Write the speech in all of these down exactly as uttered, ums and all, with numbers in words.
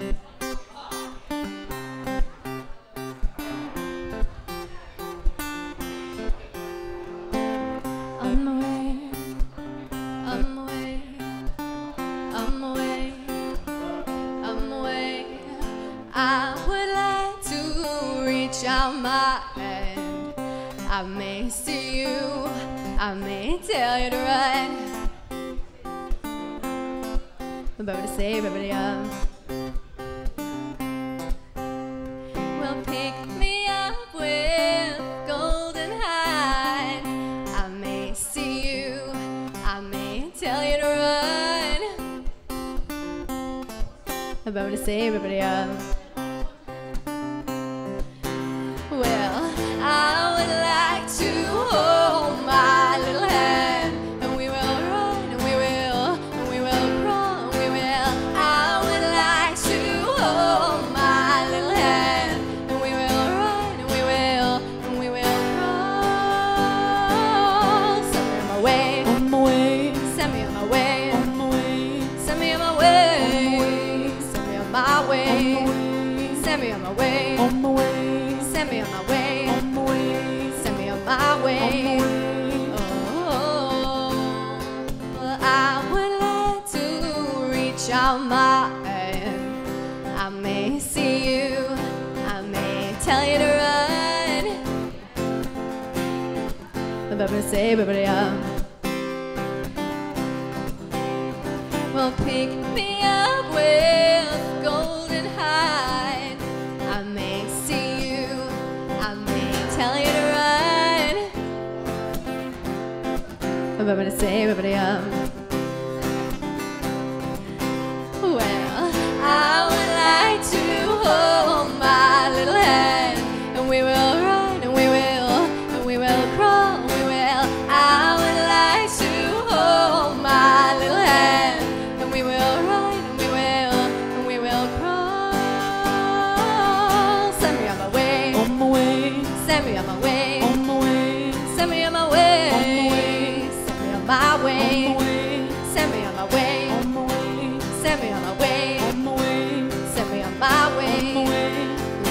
On my way, on my way, on my way, on my way. I would like to reach out my hand. I may see you, I may tell you to run. About to say, everybody up. Well, pick me up with golden hide. I may see you, I may tell you to run. About to say, everybody up. Well, I would like to hold my little hand, and we will run, and we will, and we will crawl, and we will. I would like to hold my little hand, and we will run, and we will, and we will crawl. Send me on my way, On my way, send me on my way, on my way, send me on my way, send me on my way, send me on my way, on my way, send me on my way. on my way, Send me on my way. Oh, well, I would like to reach out my hand. I may see you, I may tell you to run. I'm about to say, everybody up. Well, pick me up with golden hide. I may see you, I may tell you to run. I'm about to say, everybody up. Well, I would like to hold my little hand, and we will run, and we will, and we will crawl, and we will. I would like to hold my little hand, and we will run, and we will, and we will crawl. Send me on my way, on my way, send me on my way, on my way, send me on my way, send me on my way, send me on my way, on my way, send me on my way, on my way, send me on my way. on my way.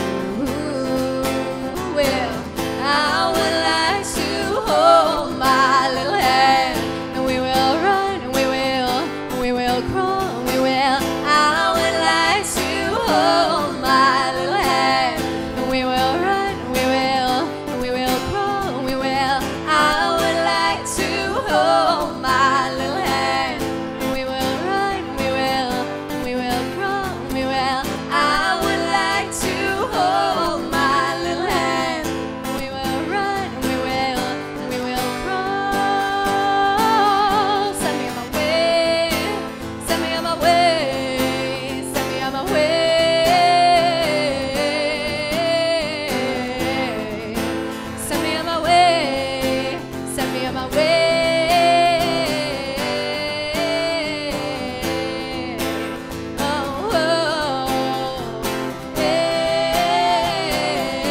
Ooh, well, I would like to hold my little hand, and we will run, and we will, and we will crawl, and we will. I would like to hold my little hand, and we will run, and we will, and we will crawl, and we will. I would like to hold my little hand, and we will run, and we will, and we will crawl, and we will. I would like to hold my little hand, and we will run, and we will, and we will crawl. Send me on my way, send me on my way, send me on my way. Send me on my way, send me on my way. Oh, oh, hey.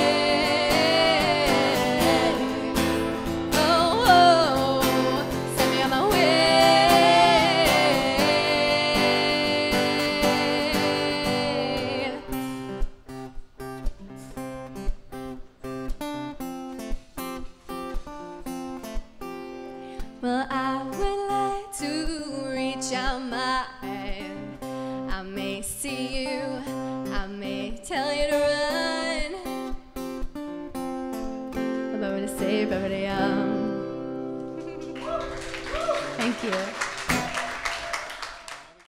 Oh, oh, send me on my way. Well, I would like to reach out my hand. I may see you, I may tell you to run. I'm about to say, everybody, um, thank you.